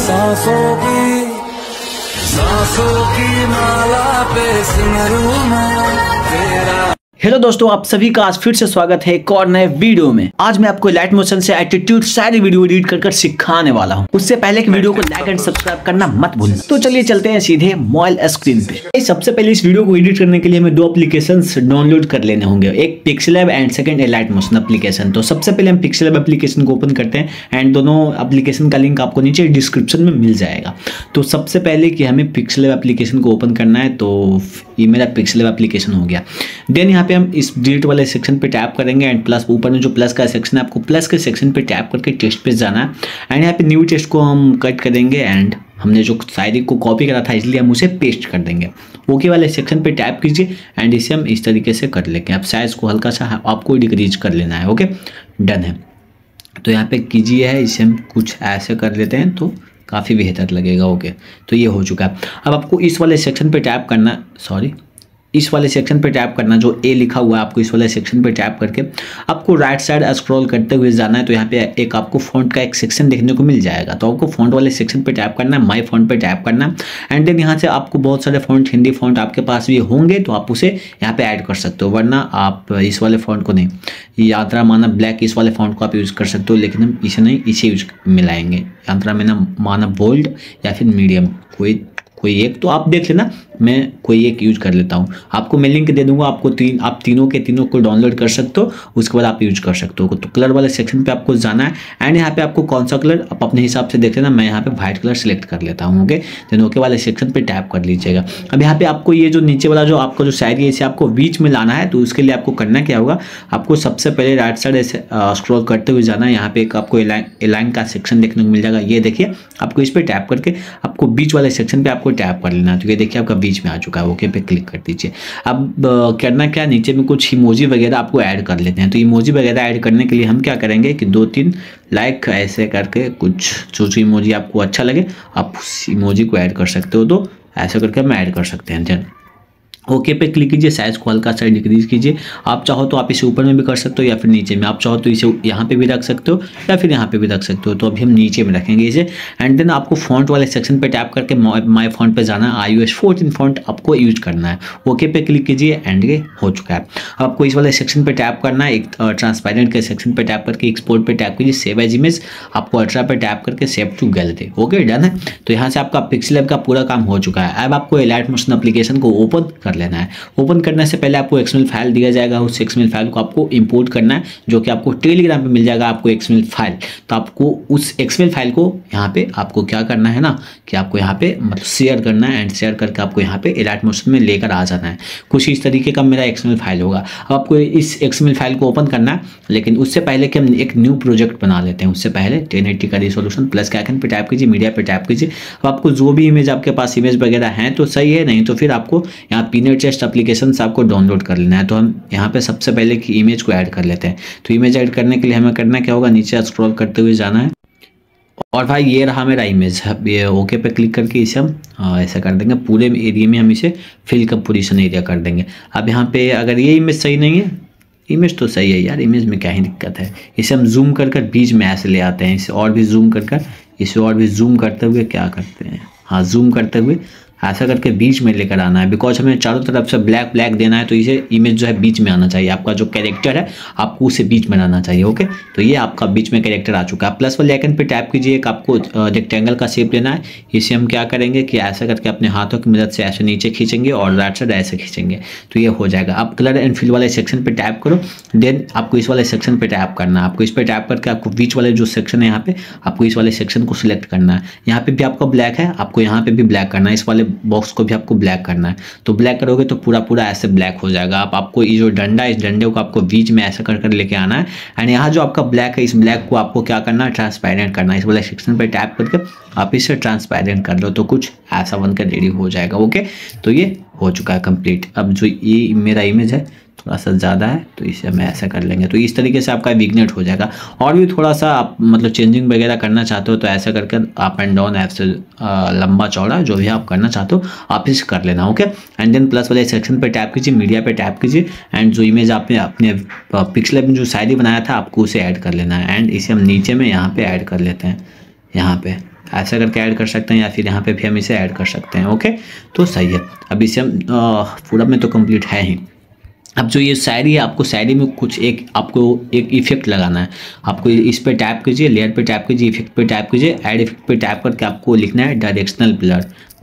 सांसों की माला पे सिमरूं मैं तेरा। हेलो दोस्तों, आप सभी का आज फिर से स्वागत है एक और नए वीडियो में। आज मैं आपको लाइट मोशन से एटीट्यूड सारी वीडियो एडिट कर सिखाने वाला हूं। उससे पहले कि वीडियो को लाइक एंड सब्सक्राइब करना मत भूलना। तो चलिए चलते हैं सीधे मोबाइल स्क्रीन पे। सबसे पहले इस वीडियो को एडिट करने के लिए हमें दो एप्लीकेशंस डाउनलोड कर लेने होंगे, एक PixelLab and second light motion application. तो सबसे पहले हम पिक्सेलैब एप्लीकेशन को ओपन करते हैं एंड दोनों एप्लीकेशन का लिंक आपको नीचे डिस्क्रिप्शन में मिल जाएगा। तो सबसे पहले कि हमें पिक्सेलैब एप्लीकेशन को ओपन करना है, तो ये मेरा पिक्सेलैब एप्लीकेशन हो गया। देन यहाँ पे हम इस डिलीट वाले सेक्शन पे टैप करेंगे एंड प्लस ऊपर में जो प्लस का सेक्शन है, आपको प्लस के सेक्शन पे टैप करके टेक्स्ट पे जाना है एंड यहाँ पे न्यू टेक्स्ट को हम कट करेंगे एंड हमने जो शायरी को कॉपी करा था इसलिए हम उसे पेस्ट कर देंगे। ओके वाले सेक्शन पे टैप कीजिए एंड इसे हम इस तरीके से कर लेंगे। अब साइज को हल्का सा आपको डिक्रीज कर लेना है। ओके, डन है। तो यहाँ पे कीजिए है, इसे हम कुछ ऐसे कर लेते हैं तो काफ़ी बेहतर लगेगा। ओके, तो ये हो चुका है। अब आपको इस वाले सेक्शन पे टैप करना, इस वाले सेक्शन पे टैप करना, जो ए लिखा हुआ है आपको इस वाले सेक्शन पे टैप करके आपको राइट साइड स्क्रॉल करते हुए जाना है। तो यहाँ पे एक आपको फ़ॉन्ट का एक सेक्शन देखने को मिल जाएगा। तो आपको फ़ॉन्ट वाले सेक्शन पे टैप करना है, माय फ़ॉन्ट पे टैप करना है एंड देन यहाँ से आपको बहुत सारे फ़ॉन्ट, हिंदी फ़ॉन्ट आपके पास भी होंगे तो आप उसे यहाँ पे ऐड कर सकते हो, वरना आप इस वाले फ़ॉन्ट को नहीं, यात्रा माना ब्लैक, इस वाले फ़ॉन्ट को आप यूज़ कर सकते हो, लेकिन हम इसे नहीं, इसे यूज मिलाएंगे। यात्रा में ना माना बोल्ड या फिर मीडियम, कोई एक तो आप देख लेना, मैं कोई एक यूज कर लेता हूँ। आपको मैं लिंक दे दूंगा, आपको आप तीनों के तीनों को डाउनलोड कर सकते हो, उसके बाद आप यूज कर सकते हो। तो कलर वाले सेक्शन पे आपको जाना है एंड यहाँ पे आपको कौन सा कलर आप अपने हिसाब से देख लेना। मैं यहाँ पे व्हाइट कलर सेलेक्ट कर लेता हूँ। ओके, देन ओके वाले सेक्शन पे टैप कर लीजिएगा। अब यहाँ पे आपको ये जो नीचे वाला जो आपका जो शायरी है इसे आपको बीच में लाना है। तो उसके लिए आपको करना क्या होगा, आपको सबसे पहले राइट साइड ऐसे स्क्रॉल करते हुए जाना है। यहाँ पे एक आपको एलाइन का सेक्शन देखने को मिल जाएगा, ये देखिए। आपको इस पर टैप करके आपको बीच वाले सेक्शन पे आपको टैप कर लेना है। तो ये देखिए आपका बीच में आ चुका है। ओके पे क्लिक कर दीजिए। अब करना क्या, नीचे में कुछ इमोजी वगैरह आपको ऐड कर लेते हैं। तो इमोजी वगैरह ऐड करने के लिए हम क्या करेंगे कि 2-3 लाइक ऐसे करके कुछ जो इमोजी आपको अच्छा लगे आप उस इमोजी को ऐड कर सकते हो। तो ऐसे करके हम ऐड कर सकते हैं। देन ओके पे क्लिक कीजिए, साइज़ को हल्का सा डिक्रीज कीजिए। आप चाहो तो आप इसे ऊपर में भी कर सकते हो या फिर नीचे में, आप चाहो तो इसे यहाँ पे भी रख सकते हो या फिर यहाँ पे भी रख सकते हो। तो अभी हम नीचे में रखेंगे इसे एंड देन आपको फॉन्ट वाले सेक्शन पे टैप करके माय फॉन्ट पे जाना है। iOS 14 फॉन्ट आपको यूज करना है। ओके पे क्लिक कीजिए एंड ये हो चुका है। आपको इस वाले सेक्शन पे टैप करना है, एक ट्रांसपेरेंट के सेक्शन पे टैप करके एक्सपोर्ट पे टैप कीजिए, सेव एज इमेज, आपको अल्ट्रा पे टैप करके save to gallery. Okay, done है। तो यहाँ से आपका पिक्सेलैब का पूरा काम हो चुका है। अब आपको लाइट मोशन एप्लीकेशन को ओपन कर लेना है। ओपन करने से पहले आपको XML फाइल दिया जाएगा, उस XML फाइल को आपको इंपोर्ट करना है, जो कि आपको टेलीग्राम पे मिल जाएगा आपको XML फाइल। तो आपको उस XML फाइल को यहाँ पे आपको क्या करना है ना, कि आपको यहाँ पे मतलब शेयर करना है एंड शेयर करके आपको यहाँ पे लाइट मोशन में लेकर आ जाना है। कुछ इस तरीके का मेरा XML फाइल होगा। अब आपको इस XML फाइल को ओपन करना है, लेकिन उससे पहले कि हम एक न्यू प्रोजेक्ट बना लेते हैं, उससे पहले 1080 का रिजोल्यूशन प्लस के आइकन पे टैप कीजिए, मीडिया पे टैप कीजिए। अब आपको जो भी इमेज आपके पास इमेज वगैरह हैं तो सही है, नहीं तो फिर आपको यहाँ पीनट टेस्ट एप्लीकेशन से आपको डाउनलोड कर लेना है। तो हम यहाँ पे सबसे पहले की इमेज को ऐड कर लेते हैं। तो इमेज ऐड करने के लिए हमें करना क्या होगा, नीचे स्क्रॉल करते हुए जाना है और भाई ये रहा मेरा इमेज। ये ओके पे क्लिक करके इसे हम ऐसा कर देंगे, पूरे एरिया में हम इसे फिल का पोजीशन एरिया कर देंगे। अब यहाँ पे अगर ये इमेज सही नहीं है, इमेज तो सही है यार, इमेज में क्या ही दिक्कत है, इसे हम जूम कर बीच में ऐसे ले आते हैं। इसे और भी जूम इसे और भी जूम करते हुए क्या करते हैं, हाँ जूम करते हुए ऐसा करके बीच में लेकर आना है, बिकॉज हमें चारों तरफ से ब्लैक ब्लैक देना है। तो इसे इमेज जो है बीच में आना चाहिए, आपका जो कैरेक्टर है आपको उसे बीच में आना चाहिए। ओके, तो ये आपका बीच में कैरेक्टर आ चुका है। प्लस वाले आइकन पे टैप कीजिए, एक आपको रेक्टेंगल का शेप लेना है। इसे हम क्या करेंगे कि ऐसा करके अपने हाथों की मदद से ऐसे नीचे खींचेंगे और राइट साइड ऐसे खींचेंगे, तो ये हो जाएगा। आप कलर एंड फिल वाले सेक्शन पे टैप करो, देन आपको इस वाले सेक्शन पे टैप करना है। आपको इस पर टैप करके आपको बीच वाले जो सेक्शन है यहाँ पे आपको इस वाले सेक्शन को सिलेक्ट करना है। यहाँ पे भी आपका ब्लैक है, आपको यहाँ पे भी ब्लैक करना है, इस वाले बॉक्स को भी आपको ब्लैक करना है। तो ब्लैक करोगे तो पूरा ऐसे ब्लैक हो जाएगा। आपको ये जो डंडा है, इस डंडे को आपको बीच में ऐसा कर लेके आना है एंड यहाँ जो आपका ब्लैक है, इस ब्लैक को आपको क्या करना है, ट्रांसपेरेंट करना है। इस वाले सेक्शन पे टैप करके आप इसे ट्रांसपेरेंट कर लो तो कुछ ऐसा बनकर रेडी हो जाएगा। ओके, तो ये हो चुका है कंप्लीट। अब जो ये मेरा इमेज है थोड़ा सा ज़्यादा है तो इसे हम ऐसा कर लेंगे। तो इस तरीके से आपका विग्नेट हो जाएगा। और भी थोड़ा सा आप मतलब चेंजिंग वगैरह करना चाहते हो तो ऐसा करके अप एंड डाउन ऐसे लंबा चौड़ा जो भी आप करना चाहते हो आप इसे कर लेना। ओके, एंड देन प्लस वाले सेक्शन पे टैप कीजिए, मीडिया पे टैप कीजिए एंड जो इमेज आपने अपने पिक्सेल में जो शायरी बनाया था आपको उसे ऐड कर लेना है। एंड इसे हम नीचे में यहाँ पे ऐड कर लेते हैं, यहाँ पे ऐसा करके ऐड कर सकते हैं, या फिर यहाँ पे भी हम इसे ऐड कर सकते हैं। ओके, तो सही है। अब इसे हम पूरा में तो कंप्लीट है ही। अब जो ये शायरी है, आपको शायरी में कुछ आपको एक इफेक्ट लगाना है। आपको इस पे टैप कीजिए, लेयर पे टैप कीजिए, इफेक्ट पे टैप कीजिए, ऐड इफेक्ट पे टैप करके आपको लिखना है directional blur,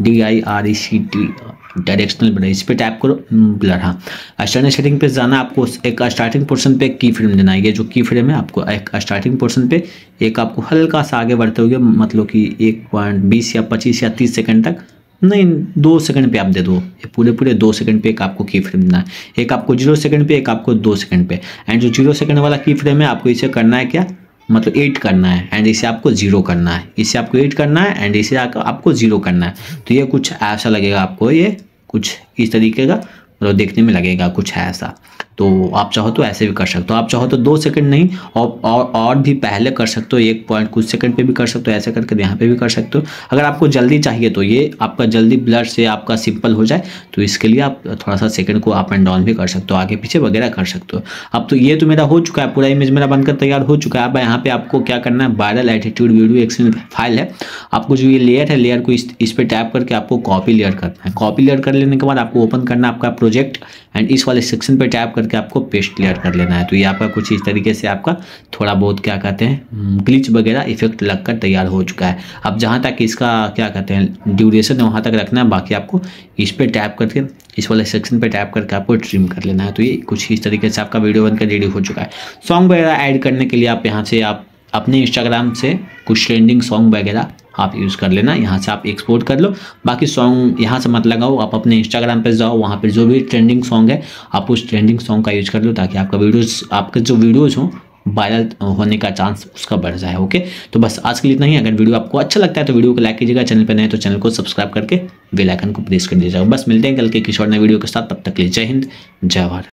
DIRECT, directional blur. इस पे टैप करो, ब्लर। हाँ, स्टार्टिंग सेटिंग पे जाना, आपको एक स्टार्टिंग पोर्शन पे की फ्रेम देना है। ये जो की फ्रेम है, आपको एक स्टार्टिंग पोर्शन पे एक आपको हल्का सा आगे बढ़ते हुए, मतलब कि 1.20 या 25 या 30 सेकंड तक, नहीं 2 सेकंड पे आप दे दो। ये पूरे 2 सेकंड पे एक आपको की फ्रेम देना है। एक आपको 0 सेकंड पे, एक आपको 2 सेकंड पे। एंड जो 0 सेकंड वाला की फ्रेम है, आपको इसे करना है क्या, मतलब 8 करना है, एंड इसे आपको 0 करना है। इसे आपको 8 करना है, एंड इसे आपको 0 करना है। तो ये कुछ ऐसा लगेगा आपको, ये कुछ इस तरीके का मतलब देखने में लगेगा कुछ ऐसा। तो आप चाहो तो ऐसे भी कर सकते हो, आप चाहो तो 2 सेकंड नहीं और भी पहले कर सकते हो, 1 पॉइंट कुछ सेकंड पे भी कर सकते हो। ऐसे करके यहाँ पे भी कर सकते हो। अगर आपको जल्दी चाहिए तो ये आपका जल्दी ब्लर से आपका सिंपल हो जाए, तो इसके लिए आप थोड़ा सा सेकंड को अप एंड डाउन भी कर सकते हो, आगे पीछे वगैरह कर सकते हो। अब तो ये तो मेरा हो चुका है, पूरा इमेज मेरा बनकर तैयार हो चुका है। अब यहाँ पे आपको क्या करना है, viral attitude video XL file है। आपको जो ये लेयर है, लेयर को इस पे टैप करके आपको कॉपी लेयर करना है। कॉपी लेयर कर लेने के बाद आपको ओपन करना है आपका प्रोजेक्ट, एंड इस वाले सेक्शन पे टैप करके आपको पेस्ट लेयर कर लेना है। तो ये आपका कुछ इस तरीके से आपका थोड़ा बहुत क्या कहते हैं, ग्लिच वगैरह इफेक्ट लगकर तैयार हो चुका है। अब जहाँ तक इसका क्या कहते हैं ड्यूरेशन है, वहाँ तक रखना है। बाकी आपको इस पे टैप करके, इस वाले सेक्शन पे टैप करके आपको ट्रिम कर लेना है। तो ये कुछ इस तरीके से आपका वीडियो बनकर रेडी हो चुका है। सॉन्ग वगैरह ऐड करने के लिए आप यहाँ से आप अपने इंस्टाग्राम से कुछ ट्रेंडिंग सॉन्ग वगैरह आप यूज़ कर लेना। यहाँ से आप एक्सपोर्ट कर लो। बाकी सॉन्ग यहाँ से मत लगाओ, आप अपने इंस्टाग्राम पे जाओ, वहाँ पे जो भी ट्रेंडिंग सॉन्ग है आप उस ट्रेंडिंग सॉन्ग का यूज़ कर लो, ताकि आपके जो वीडियोज़ हों वायरल होने का चांस उसका बढ़ जाए। ओके, तो बस आज के लिए इतना ही। अगर वीडियो आपको अच्छा लगता है तो वीडियो को लाइक कीजिएगा, चैनल पर नए तो चैनल को सब्सक्राइब करके बेल आइकन को प्रेस कर दीजिएगा। बस मिलते हैं कल के किसी और नए वीडियो के साथ, तब तक के लिए जय हिंद, जय भारत।